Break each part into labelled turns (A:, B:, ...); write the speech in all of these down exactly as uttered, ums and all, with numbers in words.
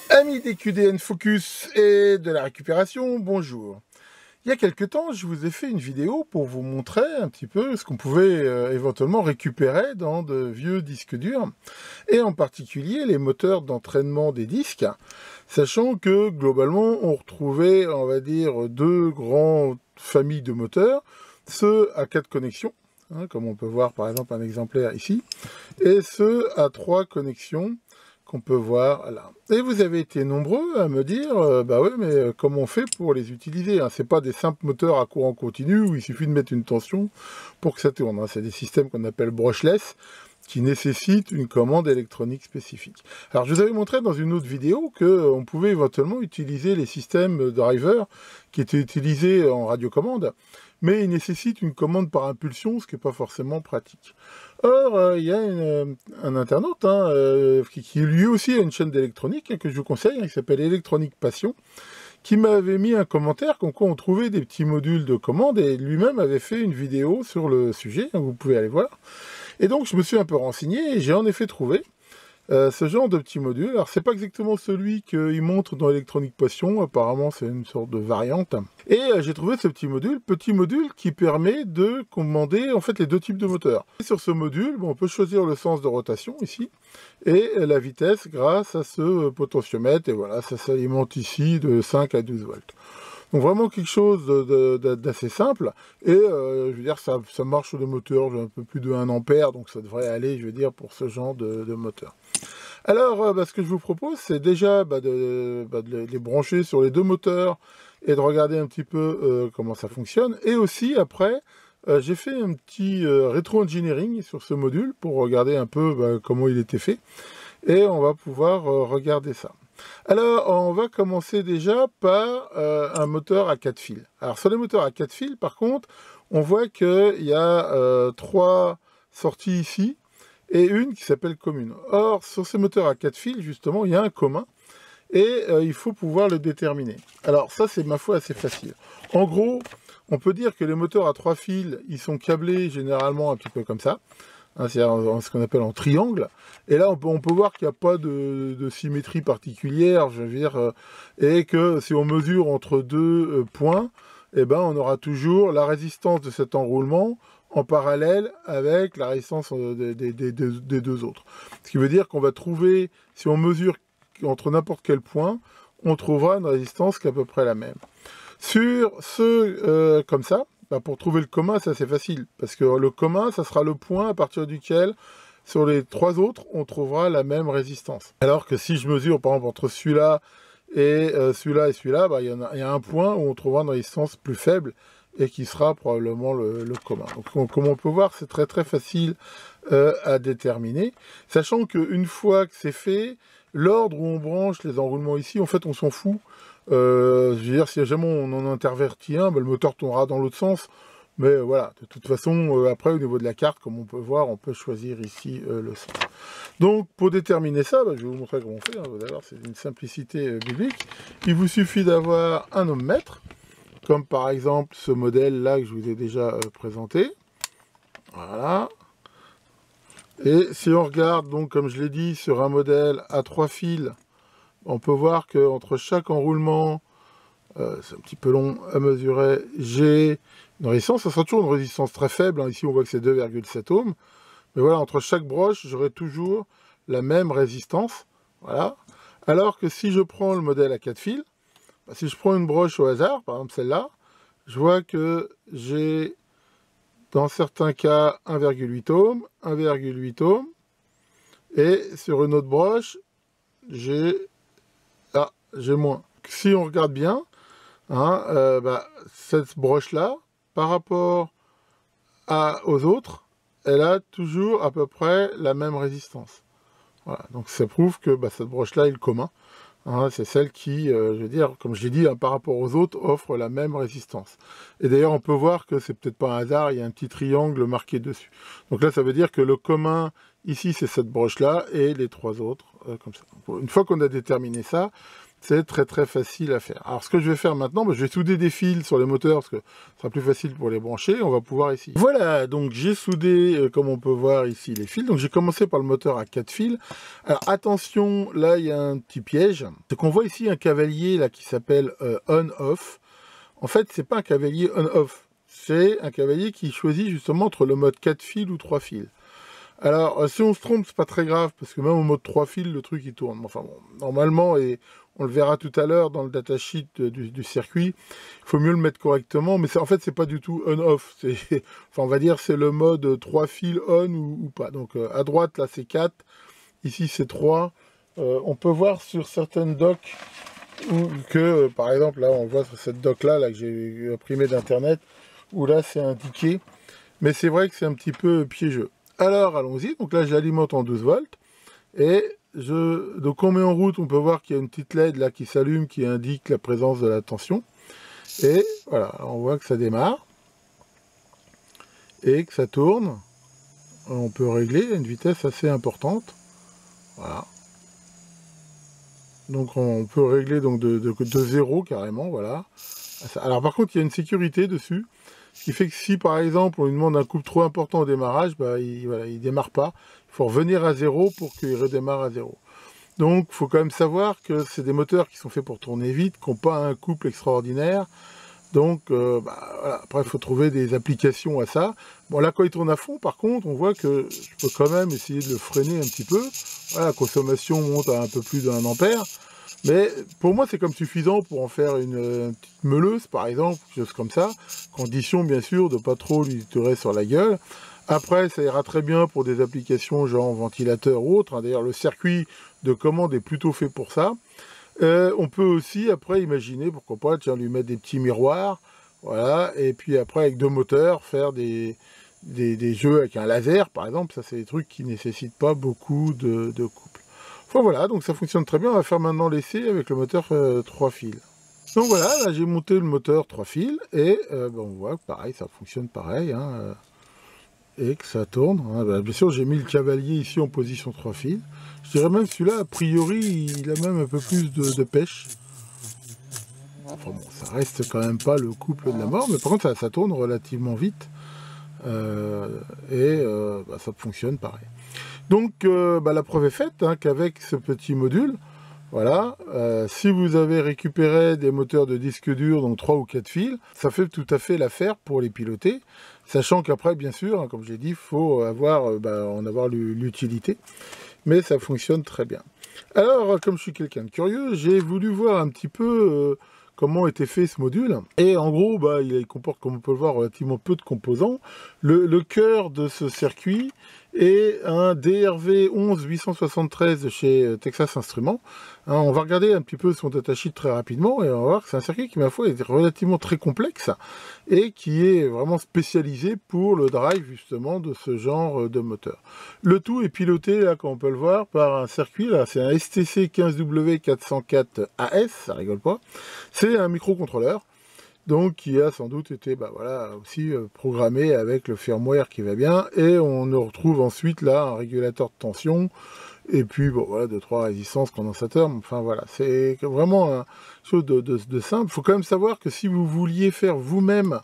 A: Amis des Q D N Focus et de la récupération, bonjour. Il y a quelque temps, je vous ai fait une vidéo pour vous montrer un petit peu ce qu'on pouvait euh, éventuellement récupérer dans de vieux disques durs, et en particulier les moteurs d'entraînement des disques, sachant que globalement on retrouvait, on va dire, deux grandes familles de moteurs, ceux à quatre connexions, hein, comme on peut voir par exemple un exemplaire ici, et ceux à trois connexions, qu'on peut voir là. Et vous avez été nombreux à me dire, euh, bah ouais, mais euh, comment on fait pour les utiliser, hein? C'est pas des simples moteurs à courant continu où il suffit de mettre une tension pour que ça tourne, hein. C'est des systèmes qu'on appelle brushless, qui nécessitent une commande électronique spécifique. Alors je vous avais montré dans une autre vidéo qu'on pouvait éventuellement utiliser les systèmes driver qui étaient utilisés en radiocommande, mais ils nécessitent une commande par impulsion, ce qui n'est pas forcément pratique. Or, euh, il y a une, un internaute hein, euh, qui, qui lui aussi a une chaîne d'électronique hein, que je vous conseille, hein, qui s'appelle Électronique Passion, qui m'avait mis un commentaire comme quoi on trouvait des petits modules de commande, et lui-même avait fait une vidéo sur le sujet, hein, vous pouvez aller voir. Et donc je me suis un peu renseigné, et j'ai en effet trouvé Euh, ce genre de petit module. Alors c'est pas exactement celui qu'il montre dans Électronique Passion, apparemment c'est une sorte de variante. Et euh, j'ai trouvé ce petit module, petit module qui permet de commander en fait les deux types de moteurs. Et sur ce module, bon, on peut choisir le sens de rotation ici, et la vitesse grâce à ce potentiomètre, et voilà, ça s'alimente ici de cinq à douze volts. Donc vraiment quelque chose d'assez simple, et euh, je veux dire ça, ça marche sur des moteurs un peu plus de un ampère, donc ça devrait aller, je veux dire, pour ce genre de, de moteur. Alors, euh, bah, ce que je vous propose, c'est déjà bah, de, bah, de les brancher sur les deux moteurs et de regarder un petit peu euh, comment ça fonctionne. Et aussi, après, euh, j'ai fait un petit euh, rétro-engineering sur ce module pour regarder un peu bah, comment il était fait. Et on va pouvoir euh, regarder ça. Alors, on va commencer déjà par euh, un moteur à quatre fils. Alors, sur les moteurs à quatre fils, par contre, on voit qu'il y a euh, trois sorties ici, et une qui s'appelle commune. Or, sur ces moteurs à quatre fils, justement, il y a un commun, et euh, il faut pouvoir le déterminer. Alors ça, c'est ma foi assez facile. En gros, on peut dire que les moteurs à trois fils, ils sont câblés généralement un petit peu comme ça, hein, c'est ce qu'on appelle en triangle, et là on peut, on peut voir qu'il n'y a pas de, de symétrie particulière, je veux dire, euh, et que si on mesure entre deux euh, points, eh ben, on aura toujours la résistance de cet enroulement en parallèle avec la résistance des, des, des, des deux autres. Ce qui veut dire qu'on va trouver, si on mesure entre n'importe quel point, on trouvera une résistance qui est à peu près la même. Sur ceux euh, comme ça, bah pour trouver le commun, c'est assez facile, parce que le commun, ça sera le point à partir duquel, sur les trois autres, on trouvera la même résistance. Alors que si je mesure, par exemple, entre celui-là et euh, celui-là et celui-là, bah, il y en a, il y a un point où on trouvera une résistance plus faible, et qui sera probablement le, le commun. Donc, on, comme on peut voir, c'est très très facile euh, à déterminer, sachant qu'une fois que c'est fait, l'ordre où on branche les enroulements ici, en fait, on s'en fout. Euh, je veux dire, si jamais on en intervertit un, ben, le moteur tournera dans l'autre sens, mais euh, voilà, de toute façon, euh, après, au niveau de la carte, comme on peut voir, on peut choisir ici euh, le sens. Donc, pour déterminer ça, ben, je vais vous montrer comment on fait, hein. D'ailleurs, c'est d'une simplicité euh, biblique. Il vous suffit d'avoir un ohmmètre, comme par exemple ce modèle-là que je vous ai déjà euh, présenté. Voilà. Et si on regarde, donc comme je l'ai dit, sur un modèle à trois fils, on peut voir qu'entre chaque enroulement, euh, c'est un petit peu long à mesurer, j'ai une résistance, ça sera toujours une résistance très faible, hein. Ici on voit que c'est deux virgule sept ohms, mais voilà, entre chaque broche, j'aurai toujours la même résistance, voilà. Alors que si je prends le modèle à quatre fils, bah, si je prends une broche au hasard, par exemple celle-là, je vois que j'ai, dans certains cas, un virgule huit ohms, un virgule huit ohms, et sur une autre broche, j'ai ah, j'ai moins. Si on regarde bien, hein, euh, bah, cette broche-là, par rapport à, aux autres, elle a toujours à peu près la même résistance. Voilà, donc ça prouve que bah, cette broche-là est le commun. Hein, c'est celle qui, euh, je veux dire, comme je l'ai dit, hein, par rapport aux autres, offre la même résistance. Et d'ailleurs, on peut voir que c'est peut-être pas un hasard, il y a un petit triangle marqué dessus. Donc là, ça veut dire que le commun Ici, c'est cette broche-là et les trois autres, euh, comme ça. Une fois qu'on a déterminé ça, c'est très très facile à faire. Alors ce que je vais faire maintenant, bah, je vais souder des fils sur les moteurs parce que ce sera plus facile pour les brancher. On va pouvoir ici. Voilà, donc j'ai soudé, euh, comme on peut voir ici, les fils. Donc j'ai commencé par le moteur à quatre fils. Alors attention, là il y a un petit piège. C'est qu'on voit ici un cavalier là qui s'appelle euh, on-off. En fait, c'est pas un cavalier on-off. C'est un cavalier qui choisit justement entre le mode quatre fils ou trois fils. Alors, si on se trompe, c'est pas très grave, parce que même au mode trois fils, le truc il tourne. Enfin bon, normalement, et on le verra tout à l'heure dans le datasheet du, du circuit, il faut mieux le mettre correctement, mais en fait, c'est pas du tout on-off. Enfin, on va dire, c'est le mode trois fils on ou, ou pas. Donc, euh, à droite, là, c'est quatre. Ici, c'est trois. Euh, on peut voir sur certaines docks que, euh, par exemple, là, on voit sur cette dock-là, là, que j'ai imprimé d'Internet, où là, c'est indiqué. Mais c'est vrai que c'est un petit peu piégeux. Alors, allons-y. Donc là, je l'alimente en douze volts. Et je... donc, on met en route. On peut voir qu'il y a une petite L E D là qui s'allume, qui indique la présence de la tension. Et voilà, on voit que ça démarre. Et que ça tourne. On peut régler à une vitesse assez importante. Voilà. Donc, on peut régler donc de, de, de zéro carrément. Voilà. Alors, par contre, il y a une sécurité dessus. Ce qui fait que si, par exemple, on lui demande un couple trop important au démarrage, bah, il ne voilà, il démarre pas. Il faut revenir à zéro pour qu'il redémarre à zéro. Donc, il faut quand même savoir que c'est des moteurs qui sont faits pour tourner vite, qui n'ont pas un couple extraordinaire. Donc, euh, bah, voilà. Après, il faut trouver des applications à ça. Bon, là, quand il tourne à fond, par contre, on voit que je peux quand même essayer de le freiner un petit peu. Voilà, la consommation monte à un peu plus d'un ampère. Mais pour moi, c'est comme suffisant pour en faire une, une petite meuleuse, par exemple, quelque chose comme ça. Condition, bien sûr, de pas trop lui tirer sur la gueule. Après, ça ira très bien pour des applications genre ventilateur ou autre. D'ailleurs, le circuit de commande est plutôt fait pour ça. Euh, on peut aussi, après, imaginer, pourquoi pas, tiens, lui mettre des petits miroirs. Voilà. Et puis après, avec deux moteurs, faire des, des, des jeux avec un laser, par exemple. Ça, c'est des trucs qui ne nécessitent pas beaucoup de, de couple. Enfin, voilà, donc ça fonctionne très bien. On va faire maintenant l'essai avec le moteur euh, trois fils. Donc voilà, là j'ai monté le moteur trois fils et euh, ben, on voit que pareil, ça fonctionne pareil. Hein, euh, et que ça tourne. Hein. Ben, bien sûr, j'ai mis le cavalier ici en position trois fils. Je dirais même celui-là, a priori, il a même un peu plus de, de pêche. Enfin bon, ça reste quand même pas le couple de la mort, mais par contre ça, ça tourne relativement vite. Euh, et euh, ben, ça fonctionne pareil. Donc, euh, bah, la preuve est faite hein, qu'avec ce petit module, voilà, euh, si vous avez récupéré des moteurs de disque dur, donc trois ou quatre fils, ça fait tout à fait l'affaire pour les piloter, sachant qu'après, bien sûr, hein, comme j'ai dit, il faut avoir, euh, bah, en avoir l'utilité, mais ça fonctionne très bien. Alors, comme je suis quelqu'un de curieux, j'ai voulu voir un petit peu euh, comment était fait ce module, et en gros, bah, il comporte, comme on peut le voir, relativement peu de composants. Le, le cœur de ce circuit et un D R V onze huit cent soixante-treize de chez Texas Instruments. Hein, on va regarder un petit peu son datasheet très rapidement et on va voir que c'est un circuit qui, ma foi, est relativement très complexe et qui est vraiment spécialisé pour le drive, justement, de ce genre de moteur. Le tout est piloté, là, comme on peut le voir, par un circuit, là, c'est un S T C quinze W quatre cent quatre A S, ça rigole pas. C'est un microcontrôleur. Donc qui a sans doute été bah, voilà, aussi euh, programmé avec le firmware qui va bien, et on retrouve ensuite là un régulateur de tension, et puis bon voilà, deux trois résistances, condensateurs, enfin voilà, c'est vraiment un chose de, de, de simple. Il faut quand même savoir que si vous vouliez faire vous-même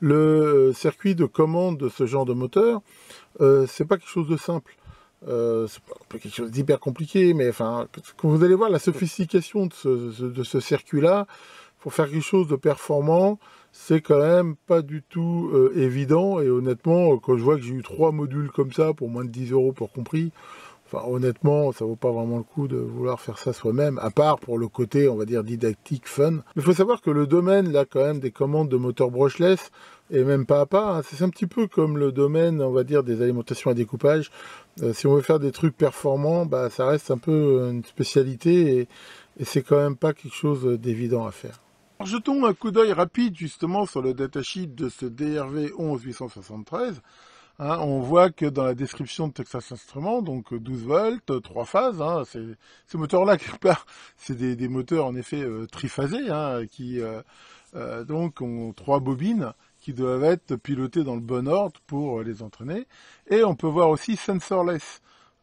A: le circuit de commande de ce genre de moteur, euh, c'est pas quelque chose de simple. Euh, c'est pas quelque chose d'hyper compliqué, mais enfin, quand vous allez voir la sophistication de ce, de ce circuit-là, pour faire quelque chose de performant, c'est quand même pas du tout euh, évident. Et honnêtement, quand je vois que j'ai eu trois modules comme ça pour moins de dix euros pour compris, enfin honnêtement, ça vaut pas vraiment le coup de vouloir faire ça soi-même, à part pour le côté, on va dire, didactique, fun. Mais il faut savoir que le domaine, là, quand même, des commandes de moteur brushless, et même pas à pas, hein, c'est un petit peu comme le domaine, on va dire, des alimentations à découpage. Euh, si on veut faire des trucs performants, bah, ça reste un peu une spécialité, et, et c'est quand même pas quelque chose d'évident à faire. Alors, jetons un coup d'œil rapide justement sur le datasheet de ce D R V onze huit cent soixante-treize. Hein, on voit que dans la description de Texas Instruments, donc douze volts, trois phases, hein, ces moteurs-là, quelque part, c'est des, des moteurs en effet euh, triphasés, hein, qui euh, euh, donc ont trois bobines qui doivent être pilotées dans le bon ordre pour les entraîner. Et on peut voir aussi sensorless.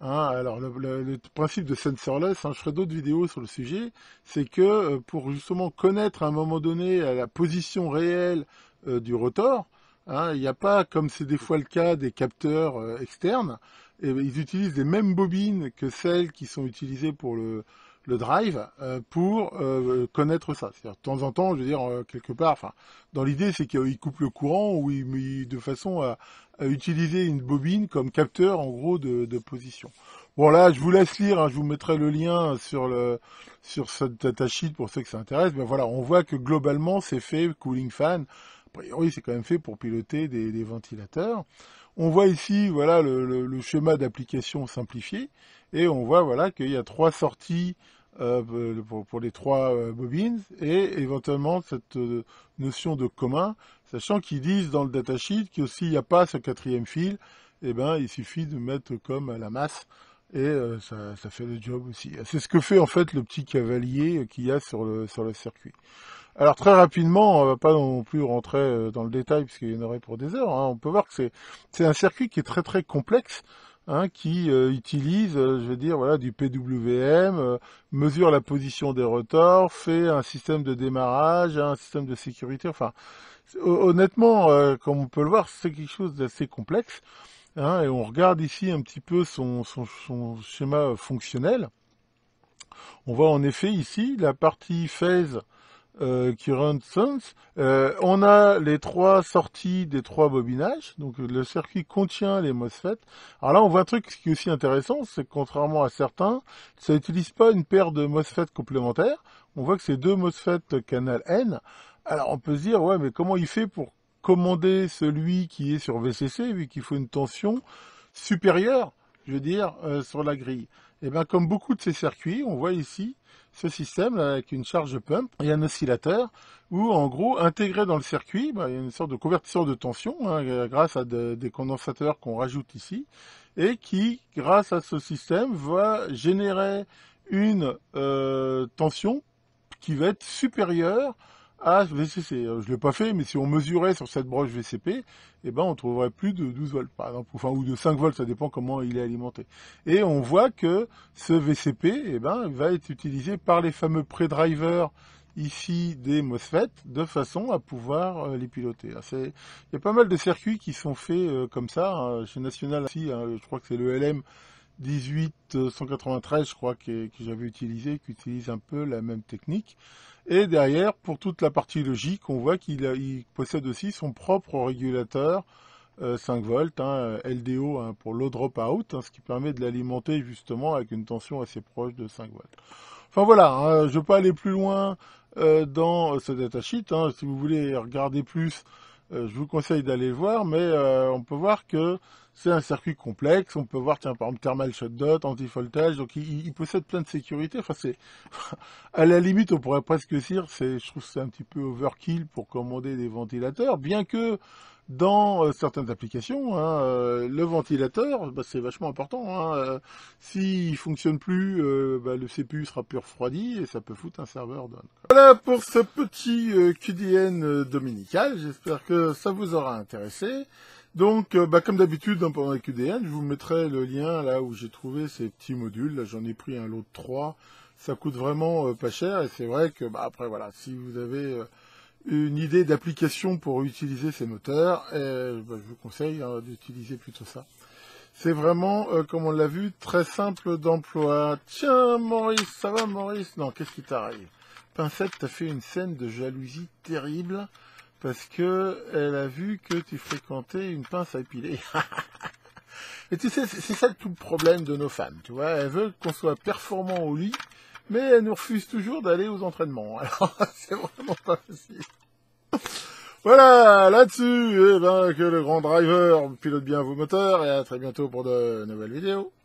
A: Hein, alors le, le, le principe de sensorless, hein, je ferai d'autres vidéos sur le sujet, c'est que euh, pour justement connaître à un moment donné euh, la position réelle euh, du rotor, hein, il n'y a pas, comme c'est des fois le cas, des capteurs euh, externes, et ils utilisent les mêmes bobines que celles qui sont utilisées pour le, le drive euh, pour euh, connaître ça. C'est-à-dire de temps en temps, je veux dire, euh, quelque part, enfin, dans l'idée, c'est qu'ils coupent le courant ou ils, de façon à, à utiliser une bobine comme capteur, en gros, de, de position. Bon, là, je vous laisse lire, hein, je vous mettrai le lien sur le sur cette datasheet pour ceux que ça intéresse. Mais voilà, on voit que globalement, c'est fait, cooling fan. A priori, c'est quand même fait pour piloter des, des ventilateurs. On voit ici, voilà, le, le, le schéma d'application simplifié. Et on voit, voilà, qu'il y a trois sorties euh, pour, pour les trois euh, bobines et éventuellement cette euh, notion de commun, sachant qu'ils disent dans le datasheet que s'il n'y a pas ce quatrième fil, eh ben, il suffit de mettre comme à la masse et euh, ça, ça fait le job aussi. C'est ce que fait en fait le petit cavalier qu'il y a sur le, sur le circuit. Alors très rapidement, on va pas non plus rentrer dans le détail puisqu'il y en aurait pour des heures. Hein. On peut voir que c'est c'est un circuit qui est très très complexe, hein, qui euh, utilise, euh, je veux dire, voilà, du P W M, euh, mesure la position des rotors, fait un système de démarrage, un système de sécurité. Enfin, honnêtement, euh, comme on peut le voir, c'est quelque chose d'assez complexe. Hein, et on regarde ici un petit peu son, son, son schéma fonctionnel. On voit en effet ici la partie phase Euh, current sense. Euh, on a les trois sorties des trois bobinages, donc le circuit contient les MOSFET. Alors là, on voit un truc qui est aussi intéressant, c'est que contrairement à certains, ça n'utilise pas une paire de MOSFET complémentaires. On voit que c'est deux MOSFET canal N. Alors on peut se dire, ouais, mais comment il fait pour commander celui qui est sur V C C, vu qu'il faut une tension supérieure, je veux dire, euh, sur la grille? Et bien, comme beaucoup de ces circuits, on voit ici ce système là, avec une charge pump et un oscillateur où, en gros, intégré dans le circuit, bah, il y a une sorte de convertisseur de tension hein, grâce à de, des condensateurs qu'on rajoute ici et qui, grâce à ce système, va générer une euh, tension qui va être supérieure à V C C. Je l'ai pas fait, mais si on mesurait sur cette broche V C P, eh ben, on trouverait plus de douze volts, par exemple, enfin, ou de cinq volts, ça dépend comment il est alimenté. Et on voit que ce V C P, eh ben, va être utilisé par les fameux pré-drivers ici des MOSFET, de façon à pouvoir euh, les piloter. Il y a pas mal de circuits qui sont faits euh, comme ça, hein. Chez National aussi, hein, je crois que c'est le L M dix-huit cent quatre-vingt-treize, je crois, que, que j'avais utilisé, qui utilise un peu la même technique. Et derrière, pour toute la partie logique, on voit qu'il il possède aussi son propre régulateur euh, cinq volts, hein, L D O hein, pour low dropout, hein, ce qui permet de l'alimenter justement avec une tension assez proche de cinq volts. Enfin voilà, hein, je ne vais pas aller plus loin euh, dans ce datasheet. Hein, si vous voulez regarder plus, euh, je vous conseille d'aller le voir, mais euh, on peut voir que c'est un circuit complexe. On peut voir, tiens, par exemple, thermal shutdown, anti-voltage, donc il, il possède plein de sécurité. Enfin, c'est à la limite, on pourrait presque dire, c'est, je trouve que c'est un petit peu overkill pour commander des ventilateurs, bien que dans euh, certaines applications, hein, euh, le ventilateur, bah, c'est vachement important. Hein, euh, S'il fonctionne plus, euh, bah, le C P U sera plus refroidi et ça peut foutre un serveur down. Voilà pour ce petit euh, Q D N euh, dominical. J'espère que ça vous aura intéressé. Donc, euh, bah, comme d'habitude, hein, pendant les Q D N, je vous mettrai le lien là où j'ai trouvé ces petits modules. Là, j'en ai pris un lot de trois. Ça coûte vraiment euh, pas cher et c'est vrai que, bah, après, voilà, si vous avez euh, une idée d'application pour utiliser ces moteurs, et, bah, je vous conseille hein, d'utiliser plutôt ça. C'est vraiment, euh, comme on l'a vu, très simple d'emploi. Tiens, Maurice, ça va, Maurice? Non, qu'est-ce qui t'arrive? Pincette, t'as fait une scène de jalousie terrible parce que elle a vu que tu fréquentais une pince à épiler. Et tu sais, c'est ça tout le problème de nos femmes, tu vois. Elles veulent qu'on soit performant au lit, mais elles nous refusent toujours d'aller aux entraînements. Alors, c'est vraiment pas facile. Voilà, là-dessus, eh ben, que le grand driver pilote bien vos moteurs, et à très bientôt pour de nouvelles vidéos.